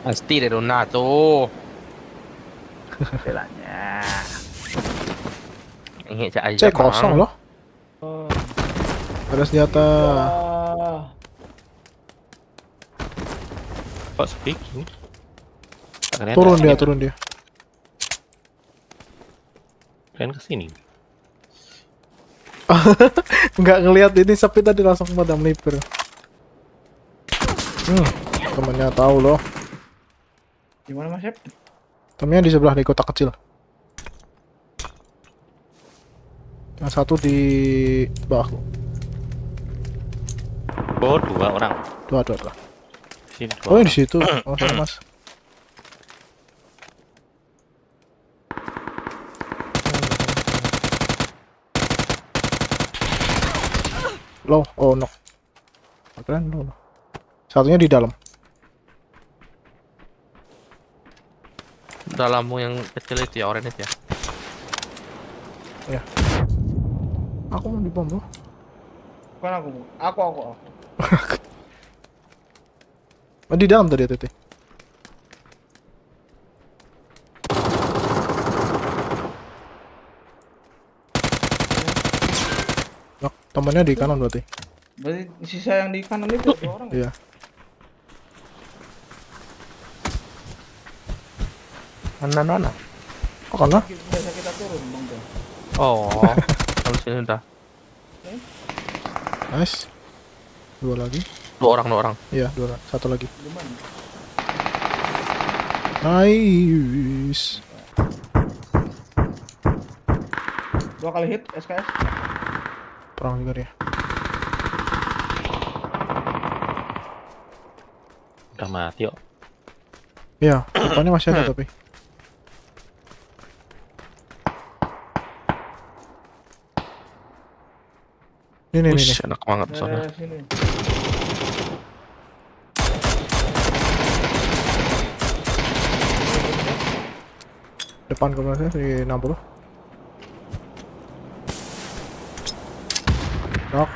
Pasti dari Runa tuh. Belanya. Ini cak aja C kosong loh. Oh. Ada senjata. Wah. Kok sepi gini? Ternyata Turun sini. dia, turun dia. Kalian kesini. Nggak ngelihat ini sepi tadi langsung pada melipir. Temennya tahu loh. Gimana Mas Yep? Temennya di sebelah di kotak kecil. Yang satu di bawahku. Oh, 2 orang. Dua. Sini 2 Oh, orang. di situ. Oh, sorry, Mas. Low, oh no. Keren low. Satunya di dalam. Dalammu yang kecil itu ya, orange ya. Ya. Aku mau dibom loh. Bukan aku. Aku. Oh, di dalam tadi Tete. Nah, temannya di kanan berarti. Berarti sisa yang di kanan itu 2 orang. Iya. Mana? Oh, karena Biasa kita turun bang tuh. Oh, kalau sini udah nice. Dua lagi. 2 orang. Iya, dua. Satu lagi. Gimana? Nice. 2 kali hit SKS. Perang juga dia. Udah mati kok. Iya, depannya masih ada tapi. Ini. Wih, enak banget soalnya. Sini. Depan kelasnya di 60. Knock.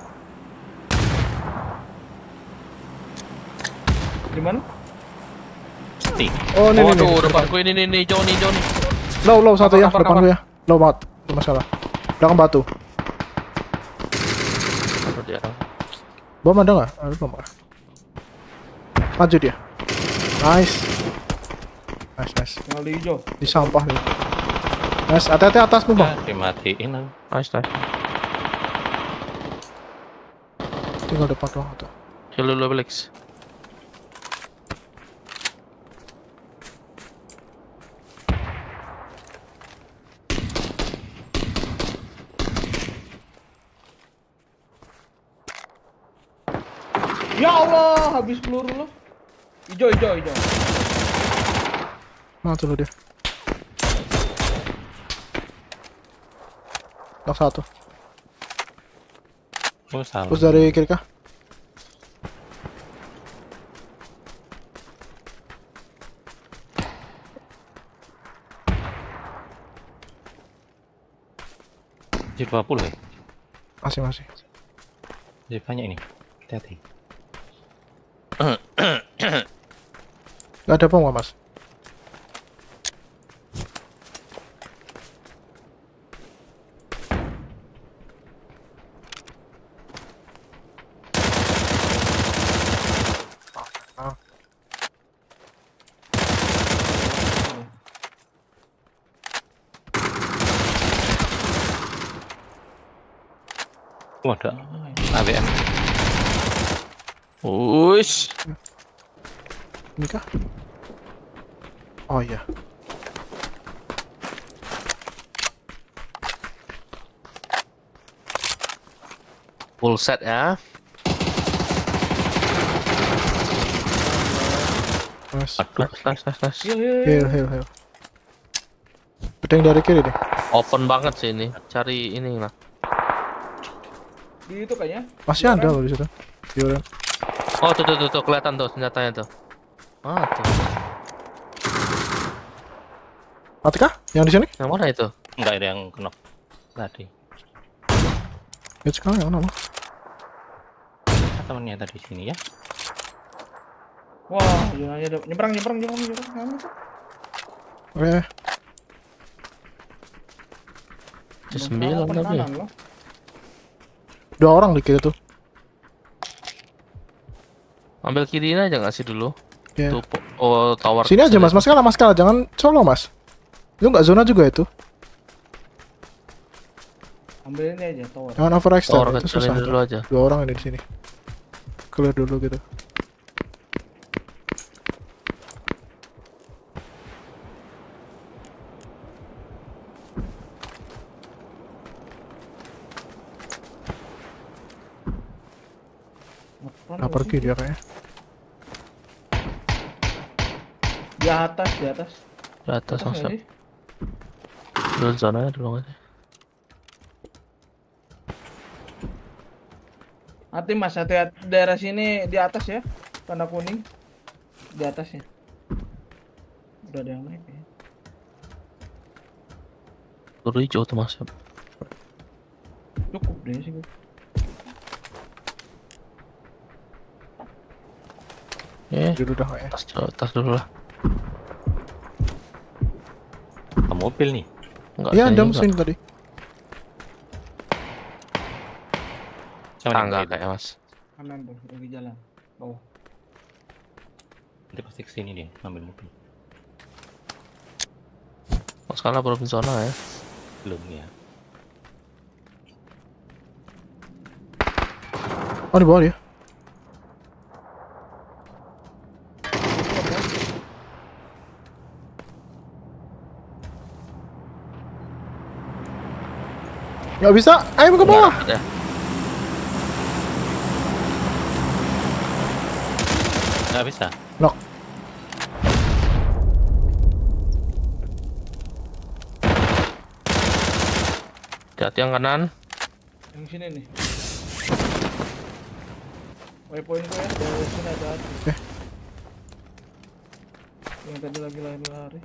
Di mana? Mati. Oh, ini. Waduh, depanku ini Johnny. Low satu ya, Kamar. depanku ya. Low banget. Itu masalah. Belakang batu. Aduh, dia. Bom ada nggak? Ada bom nggak? Maju dia. Nice. Yang di hijau. Di sampah nih. Nice, hati-hati atasmu bang. Dimatiin aku. Nice. Tinggal depan doang tuh. Heal dulu, Felix. Ya Allah, habis peluru lo. Hijau. Mana tuh lu dia? Knock satu. Oh, salah. Terus dari kiri kah? Jadi 20 ya? Masih. Jadi banyak ini. Hati-hati. Gak ada bom nggak mas? Oh, ada AWM. Wush. Ini kah? Oh iya. Full set ya. Nice. Aduh, Nice. Heal. Pedang dari kiri deh. Open banget sih ini. Cari ini lah. Di itu kayaknya. Masih ada loh di situ. Dioran. Oh, tuh kelihatan tuh senjatanya tuh. Ah, tuh. Mati kah? Yang di sini? Yang mana itu? enggak ada yang kena tadi. Ya sekarang yang mana? Temennya tadi sini ya. Wah, zonanya ada. Nyebrang. Kamu. Oke. C9 tapi. Kanan loh. 2 orang di kiri tuh. Ambil kiriin aja nggak sih dulu? Iya. Tuh, oh tower. Sini aja mas kalah, jangan solo mas. Itu nggak zona juga itu. Ambil ini aja tower. Jangan overextend, Tower itu kecilin susah. dulu aja. 2 orang ini di sini. Clear dulu gitu. Nah, pergi dia kayaknya. Di atas. Di atas Atas nggak langsung. sih? Dulu zonanya dulu aja. Hati mas, hati-hati daerah sini di atas ya, tanda kuning di atas ya. Udah ada yang naik ya. Peluru hijau tuh mas. Cukup deh sih. Dulu dah kayaknya. Tas dulu lah. Mobil nih. Enggak. Iya, kayaknya ada enggak. mesin tadi. Sama Tangga nih, kayak mas. Kanan tuh, lagi jalan. Bawah. nanti pasti kesini dia ngambil mobil. Oh, sekarang belum zona ya. Belum ya. Oh, di bawah dia. Nggak bisa, ayo ke bawah. Ya. Nggak bisa. Knock. Hati yang kanan. Yang sini nih. Waypoint gue ya, dari sini ada. Oke. Yang tadi lagi lari.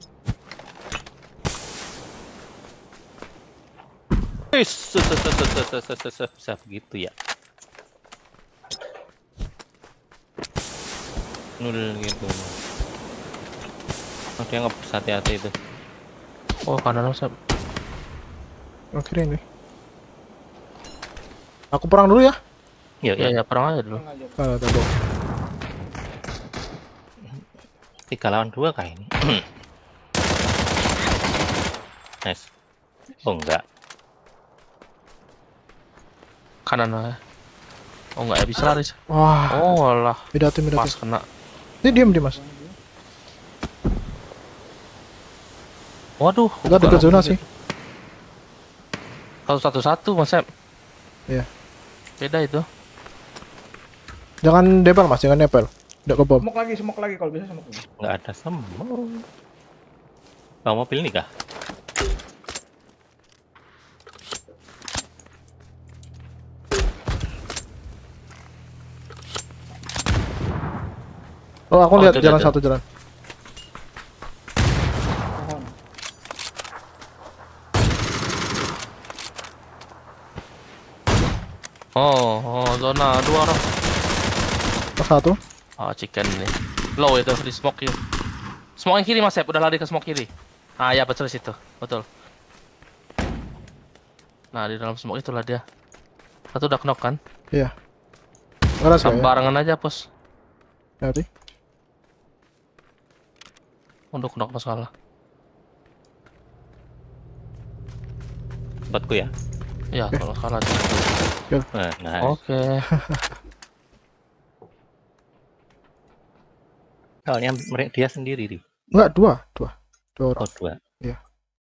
Bisa begitu ya. Nul gitu. Oh, dia nggak hati-hati itu. Oh kanan mas. Oh, kiri ini. Aku perang dulu ya. Iya, Ya ya perang aja dulu. Tenang aja. Kalau tadi. 3 lawan 2 kah ini? Nice. Oh enggak. Kanan lah. Oh enggak ya bisa lari. Wah, Oh alah. beda tim. Pas kena. Ini diam dia mas. Waduh. Kita dekat zona sih. 1-1 mas Sep. Iya. Beda itu. Jangan depel mas, jangan depel. Udah ke bom. Smoke lagi kalau bisa smoke lagi. Nggak ada semua. Bawa mobil nih kah? Oh, aku lihat itu jalan dia. satu jalan. Pohon. Oh zona 2 orang. Satu. Oh chicken nih. Low itu di smoke you. Smoke yang kiri mas Sep. Udah lari ke smoke kiri. Ah ya betul situ. Betul. Nah di dalam smoke itulah dia. Satu udah knock kan? Iya. Ngeras ya? Barengan aja pos. Nanti. Untuk knock masalah. Tempatku ya. Ya kalau kalah. Nah, nice. Oke. Soalnya dia sendiri, Ri. Enggak, dua orang. Oh, 2. Iya.